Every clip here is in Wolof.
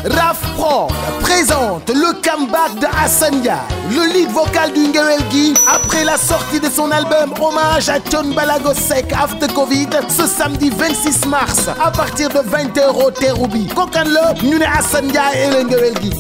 Raf Prod présente le comeback de Assane Ndiaye, le lead vocal du Ngewel Gi, après la sortie de son album Hommage à Thione Ballago Seck After Covid, ce samedi 26 mars, à partir de 20h au Terrou-Bi. Kokan la ñu ne Assane Ndiaye et le Ngewel Gi.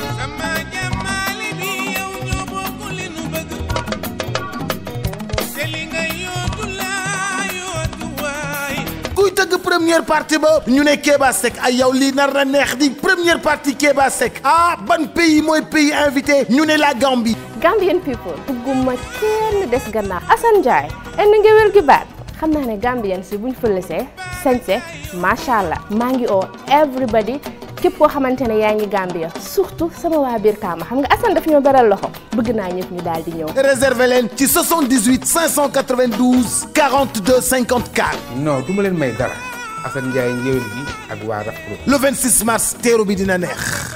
Première partie ba ñu ne Kéba Seck ay yow lii nar na neex di première partie Kéba Seck ah ban pays mooy pays invité ñu ne la Gambie. Gambian people bugguma kenn des gannaaw Assane Ndiaye and Ngewel Gi baat xam naa ne Gambian si buñ fëlësee sañse macha allah maa ngi oo everybody képp koo xamante ne yaa ngi Gambia surtout sama waa biir Kaama xam nga Assane daf ñoo beral loxo bëgg naa ñëpp ñu daal di ñëw. réservé leen ci 78 592 42 54. non du ma leen may dara. Assane Ndiaye Ngewel Gi ak waa Raf Prod. le 26 mars Terrou-Bi dina neex.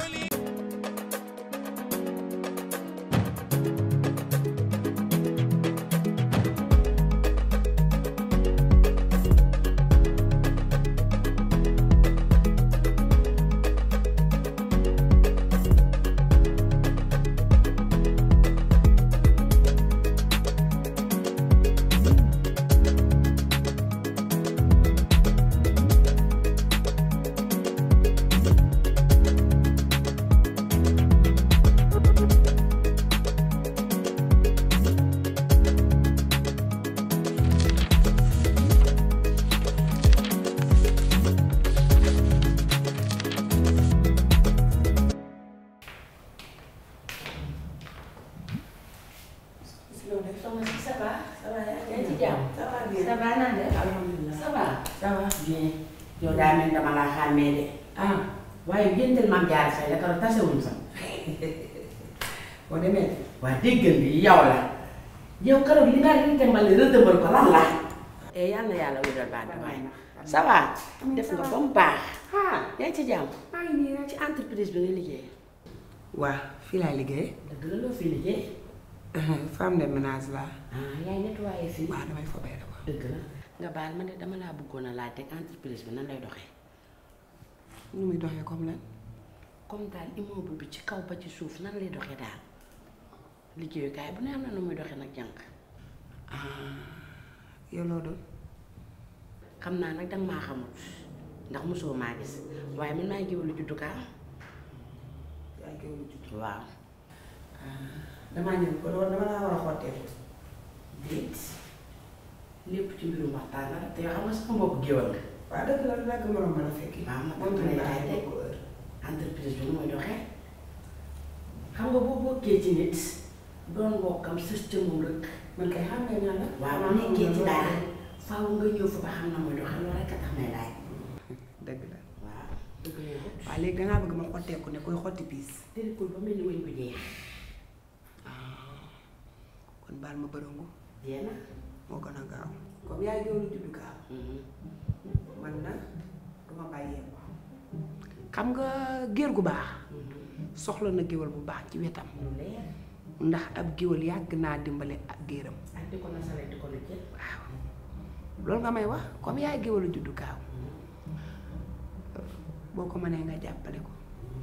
yow daa mel dama laa xàmmee de waaye génteel maam jaar say la karo tasewuñ sax boo demee waa déggal bi yow la yow karo li nga rëtëmbal ko lan la yal na yàlla wéral baat bi waaye ça va def nga ba mu baax yaa ngi ci jàmm maa ngi nii rek ci entreprise bi nga liggéey waa fii laay liggéey dëgg la loo fii liggéey femme de ménage la yaay nettoyé fii waaw damay fobee rek dëgg la nga baal ma ne dama laa bëggoon a laaj rek entreprise bi nan lay doxee. nu muy doxee comme lan. comme daal immeuble bi ci kaw ba ci suuf nan lay doxee daal liggéeyukaay bu ne am na nu muy doxee nag jànq. yow loo doon. xam naa nag danga maa xamut ndax mosoo maa gis waaye man maa ngi géwélu juddukaa. yaa ngi géwélu juddu. waaw. damaa ñëw ko loolu dama laa war a xottee. déet. lépp ci mbirum waxtaan la te yoo xam nga sama mbokk géwél nga. waaw dëgg la dëgg moroom mën a fekki. waaw ma dama lay laaj rek entreprise bi nu muy doxee xam nga boo bokkee ci nit doon mbokkam sës ca moom rek man kay xam nga naa la. waaw ma nekkee ci dara faaw nga ñëw fa ba xam na muy doxee loolu rek a tax may laaj. dëgg la. waaw dëgg la. waaw léegi dangaa bëgg ma xotteeku ne koy xotti piis. tërikul ba mel ni wëñ bu jeex. kon baal ma bërëngu. jeex na. moo gën a gaaw comme yaay géwélu juddu gaaw man na duma bàyyeeku xam nga géer gu baax soxla na géwél bu baax ci wetam ndax ab géwél yàgg naa dimbale ak géeram ak di ko nasale di ko lëjjël waaw loolu nga may wax comme yaay géwélu juddu gaaw boo ko mënee nga jàppale ko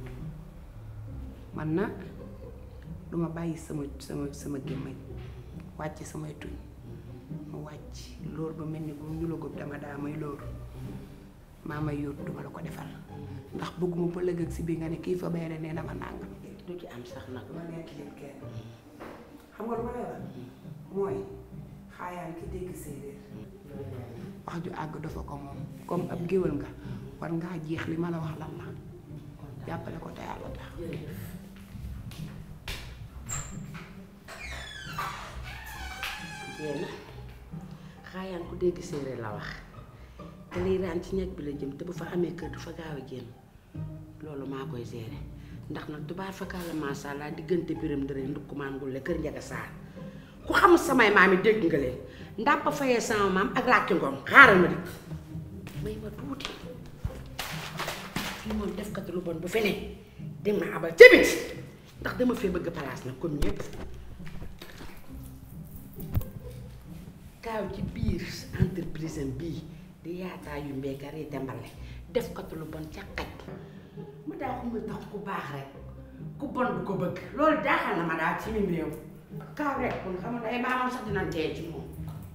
man na duma bàyyi sama gémmañ wàcc samay tuñ ma wàcc loolu ba mel ni bu ñu la góob dama daa may loolu maa may yóot duma la ko defal ndax bëgguma ba lëg ak si biir nga ne kii fa bayre nee dama nàngam du ci am sax nag ma nekk leen kenn xam nga lu ma lay wax mooy xaayaan ki dégg séeréer wax ju àgg dafa ko moom comme ab géwél nga war ngaa jeex li ma la wax lan la jàppale ko te yàlla tax jéem xaayaan ku dégg séeréer la wax te liy raan ci ñeg bi la jëm te bu fa amee kër du fa gaaw a génn loolu maa koy gérer ndax nag tubaar fakkaat la macha allah diggante biram ndëre ndukkumaan ngulle kër njaga saar ku xam samay maam yi dégg nga leen ndàmpa fayee sama maam ak làkki ngoom xaaral ma dikk may ma tuuti fii moom defkat lu bon bu fi ne dem ma abal ca biti ndax dama fee bëgg place nag comme ñëpp kaaw ci biir entreprise am bii di yaataa yu mbéykar yi dembale def ko lu bon ca xaj mu daa xamul tax ku baax rek ku bon du ko bëgg loolu jaaxal na ma daal ci mim réew kaaw rek kon xam nga ay maamam sax dinañ tee ci moom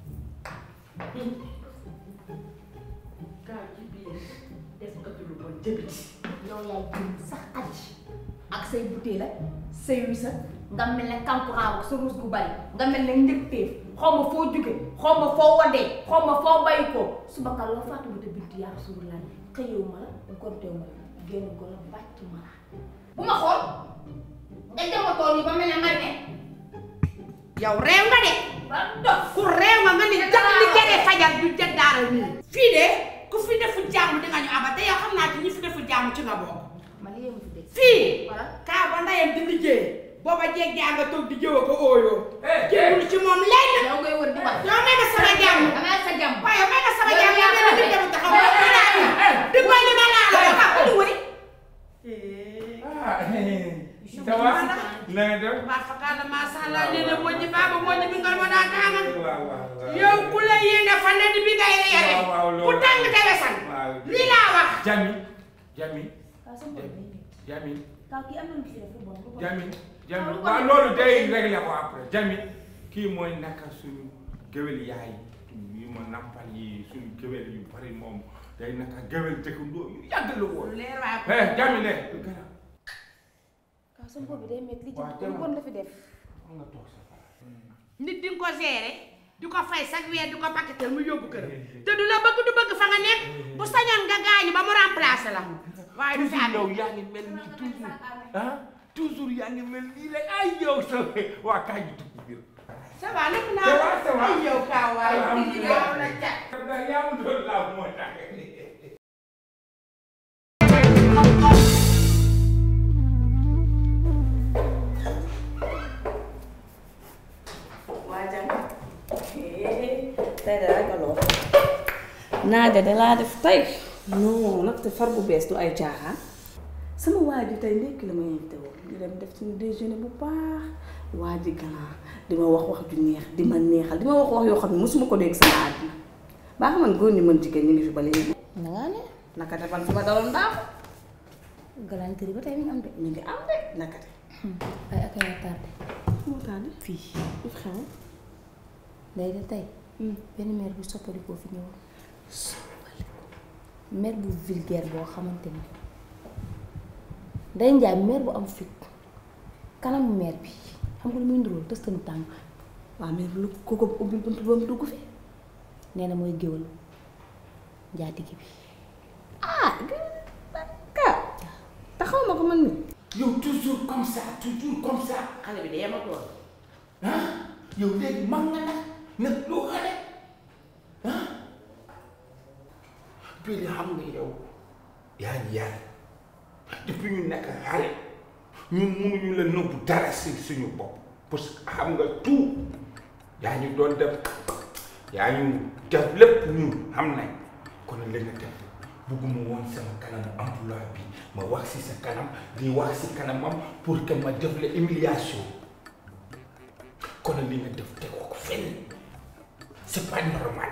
kaaw ci biir def ko lu bon jëbiti yow yaay jëm sax aji ak say butéel la say wisa nga mel ne kankuraaw sa rus gu bari nga mel ne njëkteef xaw ma foo jóge xaw ma foo wadee xaw ma foo bàyyi ko suba ka loo faatu ba te bintu yaa suur lan xëyewu ma la gontewu ma la génn ko la bàcc ma la bu ma xool nga jëmatoon yi ba mel ne nga ne yow réew nga de ba dof ku réew nga ni jàpp li jëree fajar du jëddaara nii fii de ku fi defu jàmm di nga ñu abal te yow xam naa ci ñi fi defu jàmm ci nga bokk man li yéemu fi dégg fii voilà kaa ba ndayam di liggéey booba jeeg jaa nga toog di jëwa ko ooyoo jéemul ci moom lenn yow ngay wër di wax yow may ma sama jàmm dama sa jàmm waaye may ma sama jàmm yow mel ni dem taxaw di koy li ma laa la wax ak lu wëri ça va na nga def maa fakkaala maa sàllaa nee na moññi baaba moññi bi nga ma daa taamal waaw yow ku la yéene fa ne di bi ngay yare ku tàng te wesan lii laa wax Jami kaw sa mbokk bi Jami kaw kii am na lu fi def lu bon lu bon Jami waaw loolu day réglé ko après Jami kii mooy naka suñu géwél yaay yi ma nampal yi suñu géwél yu bari moom day naka géwél dëkkandoo yu yàgg la woon leer waa Jami ne kaw sa mbokk bi day métti li waaw ci lu bon la fi def nga toog sa nit di nga ko gérer di ko fay chaque weer di ko paquetel mu yóbbu këram te du la bëgg du bëgg fa nga nekk bu sañoon nga gaañu ba mu remplacer la waaye du fi am yow yaa ngi mel nii toujours ah toujours yaa ngi mel nii rek ay yow sa waa kaay ñu tukki biir ça va lépp ça va ça va ay yow kaa waay alhamdulilah yow la cat yaa mu doon laa moo tax tey de ragaloo naaja de laa def tey non nag te far bu bees du ay caaxaan sama waa ji tey ndekki la ma invité woon ñu dem def suñu déjeuner bu baax waa ji gannaaw di ma wax ju neex di ma neexal di ma wax yoo xam ne mosuma ko dégg sama àddina baa xam man góor ñi mën jigéen ñu ngi fi ba léegi dangaa ne naka defal fi ma daloon daaw galanterie ba tey mi ngi am de ñu ngi am de naka de ay ak ay tardé moo tànn fii lu xew day de tey benn mère bu soppalikoo fi ñëwoon mère bu vulgaire boo xamante ni day njaay mère bu am fit kanamu mère bi xam nga lu muy nduróol tëstanu tànk waaw mais lu ko ko ubbil buntu ba mu dugg fi nee na mooy géwël njaatige bi ah ka taxaw ma ko man ni yow toujours comme ça xale bi de yematoon ah yow léegi mag nga nag loo xale ah bii xam nga yow yaa ngi yàlla depuis ñu nekk xale ñun mënuñu la nëbbu dara si suñu bopp parce que xam nga tout yaa ñu doon def yaa ñu def lépp ñun xam nañ kon li nga def bugguma woon sama kanamu emploi bi ma wax si sa kanam di wax si kanamam pour que ma def la humiliation kon li nga def tegoo ko fenn c'est pas normal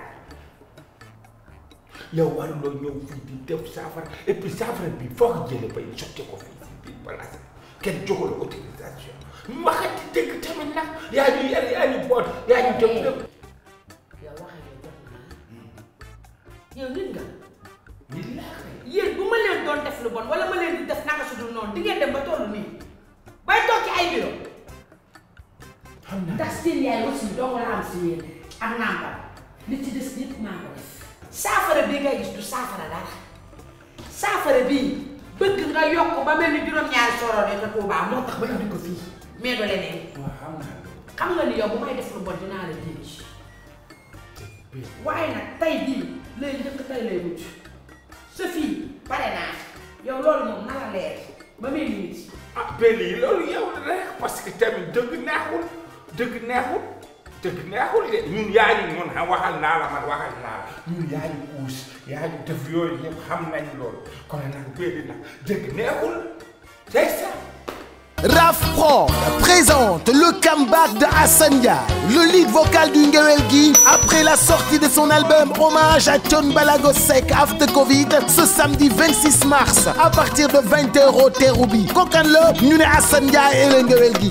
yow waruloo ñëw fii di def saafara et puis saafara bi foo ko jëlee bay sotti ko fii si biir place kenn joxu la autorisation waxati dëgg tamit nag yaa ñu yar yaa ñu boot yaa ñu jëm lépp. yow waxee yow jot naa yow nit nga nit laa koy. yéen bu ma leen doon def lu bon wala ma leen di def naka su dul noonu di ngeen dem ba tollu nii bay toog ci ay bureau xam naa ndax seen yaay aussi doo ko la am si yéen ak nàmpal li ci des yëpp maa ko def saafara bii ngay gis du saafara dara saafara bii bëgg nga yokk ba mel ni juróom-ñaari soror yi te Tuubaa moo tax ba indi ko fii mais do leneen waaw xam naa xam nga ni yow bu may def lu bon dinaa la dirige waaye nag tey bii lay njëkk tey lay mujj sa fii pare naa yow loolu moom na la leer ba muy nit ah benn yi loolu yow rek parce que tamit dëgg neexul de ñun yaa ñu ñun waxal naa la man waxal naa la ñun yaa ñu kuus yaa ñu def yooyu yëpp xam nañ loolu kon nag benn nag dëgg neexul c'est ça Raf Prod présente le comeback de Assane Ndiaye, le lead vocal du Ngewel Gi, après la sortie de son album Hommage à Thione Ballago Seck After Covid, ce samedi 26 mars, à partir de 20h au Terrou-Bi. Kokan la ñu ne Assane Ndiaye et le Ngewel Gi.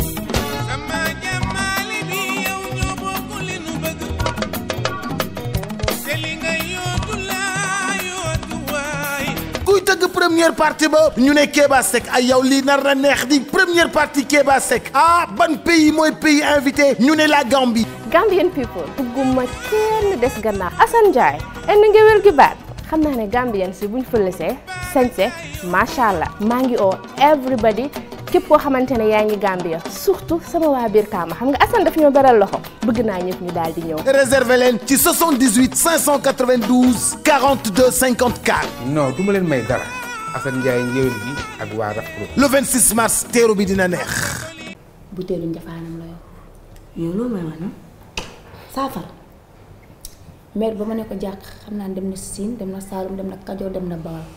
kuy tëgg première partie ba ñu ne Kéba Seck ay yow lii nar na neex di première partie Kéba Seck ah ban pays mooy pays invité ñu ne la Gambie. Gambian people bugguma kenn des gannaaw Assane Ndiaye and Ngewel Gi baat xam naa ne Gambian si buñ fëlësee sañse macha allah maa ngi oo everybody képp koo xamante ne yaa ngi Gambia surtout sama waa biir Kaama xam nga Assane daf ñoo beral loxo bëgg naa ñëpp ñu daal di ñëw. réservé leen ci 78 592 42 54. non du ma leen may dara Assane Ndiaye Ngewel Gi ak waa Raf Prod. le 26 mars teeru bi dina neex. butéelu njafaanam la yow loolu mooy wax na saafara maire ba ma ne ko jàq xam naa dem na Siin dem na Saalum dem na Kajoor dem na Bawol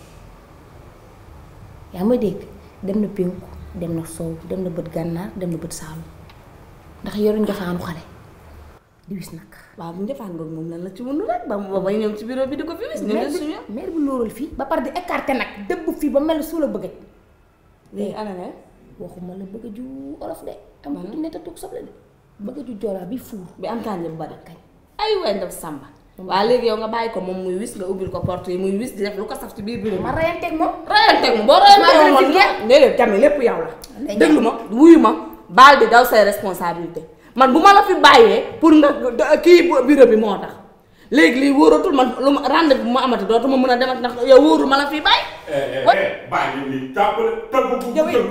yaa ma dégg dem na Pénku dem na Sow dem na bët Gànnaar dem na bët Saalum ndax yoruñ njafaanu xale di wis nag. waaw bu njafaan boobu moom lan la ci mënu rek ba ba ñëw ci bureau bi di ko fi wis. maire bi lóoral fii ba pare di écarté nag dëbb fii ba mel ni su la bëgg. léegi ana ne waxuma la bëgg ju olof de. am na ne tëdd soble de bëgg ju joolaa bi fuur bi am kànja bu bari kañ. ay waay ndaf Samba. waaw léegi yow nga bàyyi ko moom muy wis nga ubbil ko porte yi muy wis di def lu ko saf ci biir bureau bi. ma rayanteeg moom. rayanteeg moom boo rayanteeg moom déedéet tamit lépp yow la. déglu ma wuyu ma baal bi daw say responsabilité man bu ma la fi bàyyee pour nga kii bureau bi moo tax léegi lii wóoratul man lu ma rendez-vous bu ma amati dootuma mën a demat ndax yow wóoru ma la fi bàyyi. bàyyi nii jàppale tëgg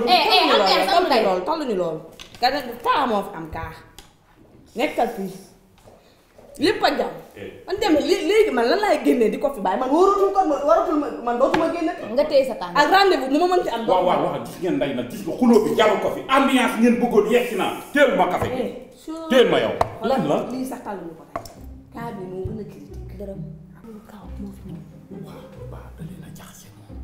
bu loolu tolluñu loolu ka ne kaa moo fi am kaa nekkal fii lépp a jàmm man demee léegi man lan laay génnee di ko fi bàyyi man wóoratul ko waratul man dootuma génne nga téye sa tànk ak rendez-vous mu ma mën ci am waaw waaw wax gis ngeen nday nag gis nga xuloo bi jaru ko fi ambiance ngeen bëggoon yegg si naa teel ma café teel ma yow lan la lii sax tàlluñu ko tey kaa bi moo gën a critique dërëm amul kaw moo fi ñëw waaw da leen a jaxase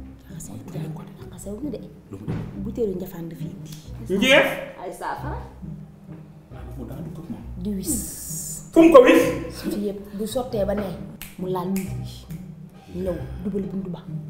jaxasewu ñu de butéelu njafaan dafa indi njeef ay saafara mu daal du ko moom di wis fu mu ko wis fi yëpp bu sottee ba ne mu laal nit ñi ñëw dubal buntu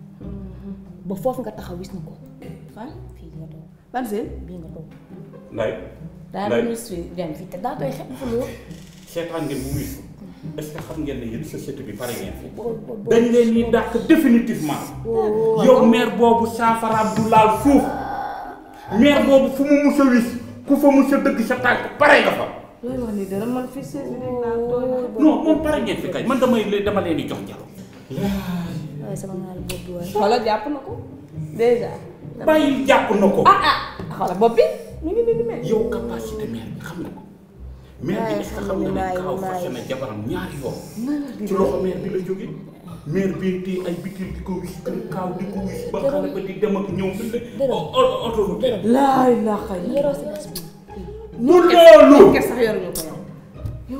ba foofu nga taxaw wis na ko fan fii nga toog ban seen bii nga toog nday daa doon wis fi dem fii te daa koy xet fa lool seetaan ngeen bu wis est-ce que xam ngeen ne yéen société bi pare ngeen fi dañ leen di dàq définitivement yow maire boobu saafaraam du laal suuf maire boobu fu mu mus a wis ku fa mus a dëgg sa tànk pare nga fa loolu wax ni dara man fi seen non moom pare ngeen fi kay man dama leen di jox jalo waaye sama ngaal bopp bi waaye xoolal jàpp na ko déjà bàyyi jàpp na ko xoolal bopp bi mi ngi nii mel yow capacité maire bi xam nga ko maire bi est-ce que xam nga ne Kaaw fase na jabaram ñaari yoon ci loxo maire bi la jóge maire bi tey ay bitil di ko wis Kaaw di ko wis ba xale ba di dem ak ñëw autoroute laa ilaaha illa yoroo si bés bi mu loolu kes sax yoruñu ko yow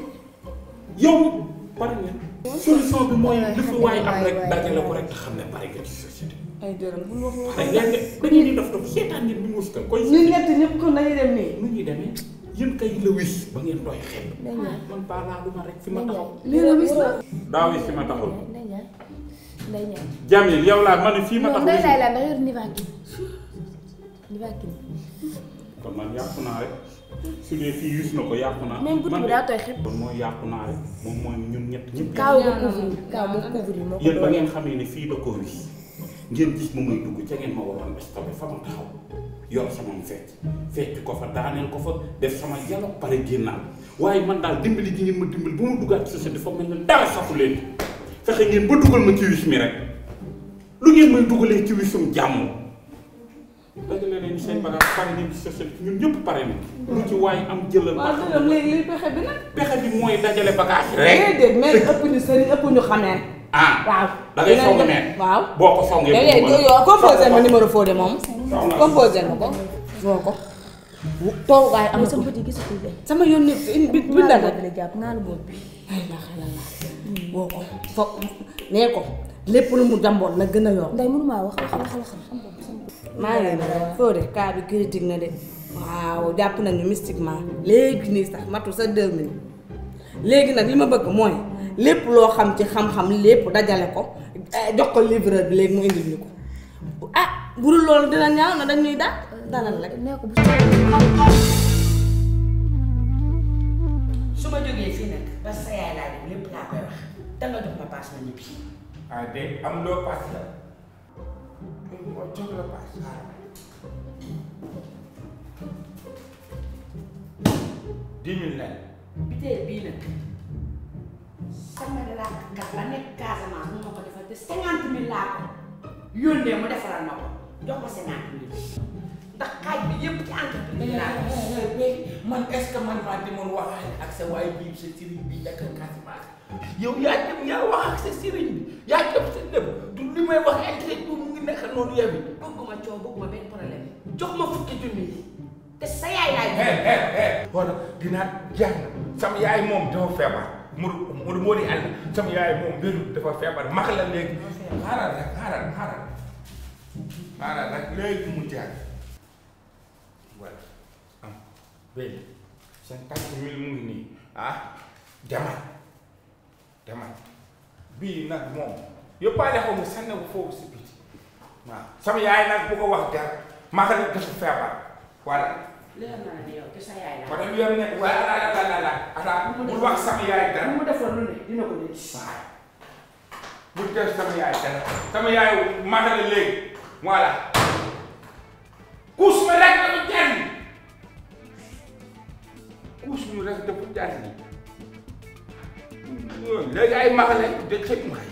yow pare ngeen solution bi mooy li fi waaye am rek dajale ko rek te xam ne pare nga ci société ay dërëm bu ñu wax pare ngeen dañuy di def dof seetaan ngeen ñu mus ka koy ñun ñett ñëpp kon dañuy dem nii nu ñuy demee yéen kay la wis ba ngeen doy xel man baalaa duma rek fi ma taxaw lii la wis la daa wis fi ma taxaw Ndeye Ndiaye Jamil yow laa man fii ma taxaw Ndeye Ndiaye laa ndax yor Nivaquine kon man yàqu naa rek su dee fii wis na ko yàqu naa même guddi bi daa tooy xet kon mooy yàqu naa rek moom mooy ñun ñett ñëpp kaaw moo couvrir moo ko yéen ba ngeen xamee ne fii da ko wis ngeen gis ma muy dugg ca ngeen ma waroon stoppé fa ma taxaw yor sama fecc ko fa daaneel ko fa def sama jalo pare génnaal waaye man daal dimbali gi ngeen ma dimbali bu ma duggaat ci société dafa mel ne dara safu leen fexe ngeen ba dugal ma ci wis mi rek lu ngeen may dugalee ci wisum jàmm dajale leen seen bagage pare ngeen ci société ñun ñëpp pare na lu ci waaye am jëlal ba xam léegi li pexe bi nag pexe bi mooy dajale bagage rek déedéet mais ëpp ñu sëriñ ëpp ñu xamee waaw da ngay song neen waaw boo ko songee yow composé ma numéro Fodé moom composé ma ko woo ko toogaay am sa bët yi gisatul de sama yoon nit bi bindal bi la jàpp naa la bopp bi ay la xelal la woo ko foog nee ko lépp lu mu jàmboon na gën a yokk. Ndeye mënumaa wax waxal maa ngi leen foo de cas bi critique na de waaw jàpp nañu mystiquement léegi nii sax matu sa 2 minutes léegi nag li ma bëgg mooy lépp loo xam ci xam-xam lépp dajale ko jox ko livreur bi léegi mu indil ñu ko ah bu dul loolu dina ñaaw na dañuy dalal rek. su ma jógee fii nag ba sa yaay laa dem lépp laa koy wax danga jox ma paas ma ñibbi. ah de am loo paas la moo jox la paas diñu leen biteel bii nag sama laa kat ba nekk Casamance mu ma ko defal te 50 000 laa ko yónnee mu defaral ma ko jox ko 50 000 ndax xaaj bi yëpp ci entreprise laa ko. man est-ce que man maa demoon waxaale ak sa waay bii sa sëriñ bi nekk Casamance yow yaa dem yaa wax ak sa sëriñ bi yaa dem sa lépp du li may wax intérêt bu mu ngi nekk noonu yow it. bëgguma coow bëgguma benn problème jox ma fukki junni yi te sa yaay laay. wala dinaa jàng sama yaay moom dafa feebar moo di àll sama yaay moom wéru dafa feebar max la léegi. xaaral rek léegi mu jàng voilà am benn 50 000 mu ngi nii demal bii nag moom yóbbaale ko mu sànni ko foofu si biti waaw sama yaay nag bu ko wax dara max la dafa feebar voilà. leer na la ne yow te sa yaay la. wala yow ne ala bul wax sama yaay dara. mu defoon lu ne dina ko dégg. waaw bul def sama yaay dara sama yaay matale léegi voilà. kuus ma rek dafa jàng kuus mu rek dafa jàng léegi ay matale de cëg ma